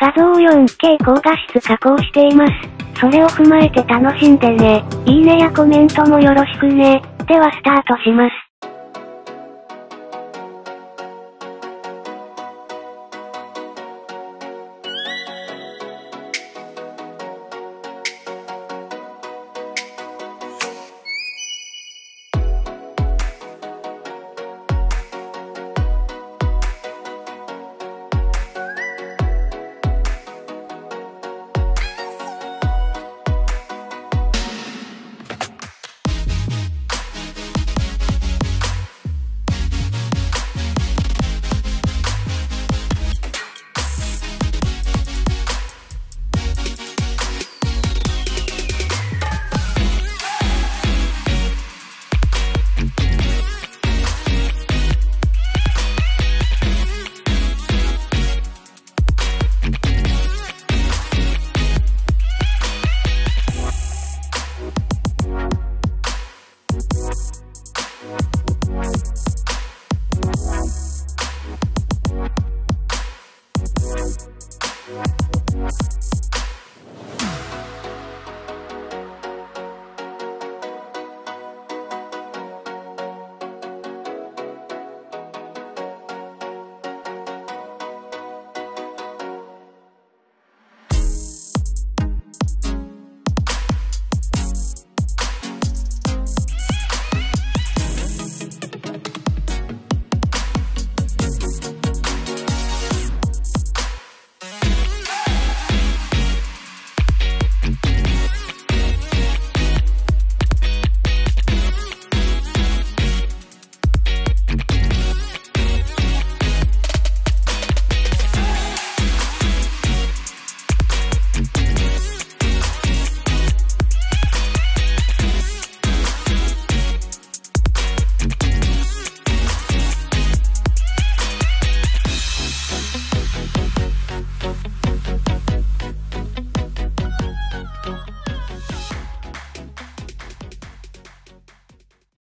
画像を 4K 高画質加工しています。それを踏まえて楽しんでね。いいねやコメントもよろしくね。ではスタートします。